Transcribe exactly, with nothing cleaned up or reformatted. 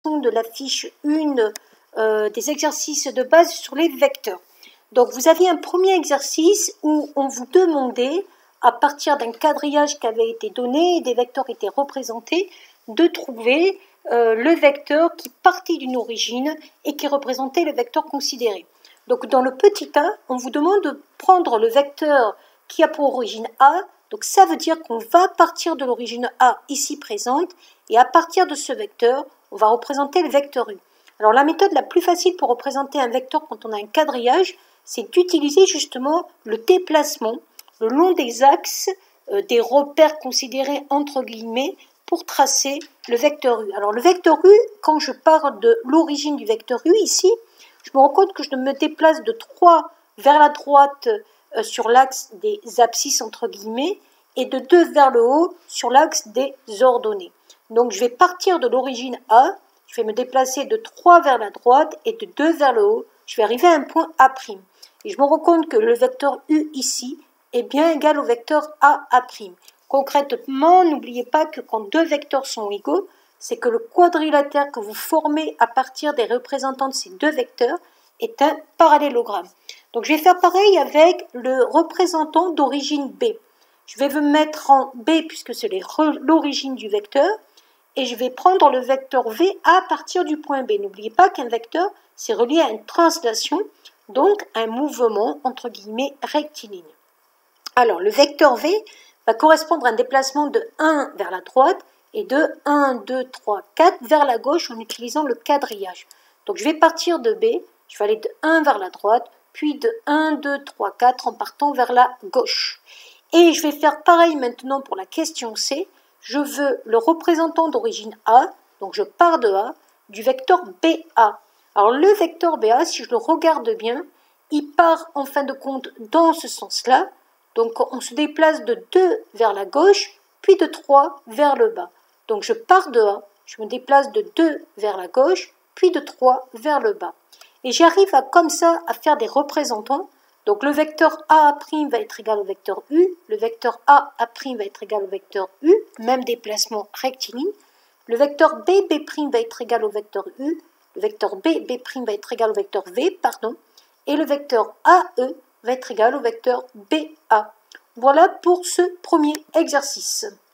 de la fiche un euh, des exercices de base sur les vecteurs. Donc vous aviez un premier exercice où on vous demandait, à partir d'un quadrillage qui avait été donné et des vecteurs étaient représentés, de trouver euh, le vecteur qui partit d'une origine et qui représentait le vecteur considéré. Donc dans le petit cas, on vous demande de prendre le vecteur qui a pour origine A. Donc ça veut dire qu'on va partir de l'origine A ici présente et à partir de ce vecteur, on va représenter le vecteur U. Alors la méthode la plus facile pour représenter un vecteur quand on a un quadrillage, c'est d'utiliser justement le déplacement le long des axes euh, des repères considérés entre guillemets pour tracer le vecteur U. Alors le vecteur U, quand je pars de l'origine du vecteur U ici, je me rends compte que je me déplace de trois vers la droite euh, sur l'axe des abscisses entre guillemets et de deux vers le haut sur l'axe des ordonnées. Donc je vais partir de l'origine A, je vais me déplacer de trois vers la droite et de deux vers le haut, je vais arriver à un point A'. Et je me rends compte que le vecteur U ici est bien égal au vecteur A A'. Concrètement, n'oubliez pas que quand deux vecteurs sont égaux, c'est que le quadrilatère que vous formez à partir des représentants de ces deux vecteurs est un parallélogramme. Donc je vais faire pareil avec le représentant d'origine B. Je vais me mettre en B puisque c'est l'origine du vecteur et je vais prendre le vecteur V à partir du point B. N'oubliez pas qu'un vecteur, c'est relié à une translation, donc un mouvement entre guillemets rectiligne. Alors le vecteur V va correspondre à un déplacement de un vers la droite et de un, deux, trois, quatre vers la gauche en utilisant le quadrillage. Donc je vais partir de B, je vais aller de un vers la droite, puis de un, deux, trois, quatre en partant vers la gauche. Et je vais faire pareil maintenant pour la question C. Je veux le représentant d'origine A, donc je pars de A, du vecteur B A. Alors le vecteur B A, si je le regarde bien, il part en fin de compte dans ce sens-là. Donc on se déplace de deux vers la gauche, puis de trois vers le bas. Donc je pars de A, je me déplace de deux vers la gauche, puis de trois vers le bas. Et j'arrive à comme ça à faire des représentants. Donc le vecteur A' va être égal au vecteur U, le vecteur A A' va être égal au vecteur U, même déplacement rectiligne. Le vecteur B B' va être égal au vecteur U, le vecteur B B' va être égal au vecteur V, pardon, et le vecteur A E va être égal au vecteur B A. Voilà pour ce premier exercice.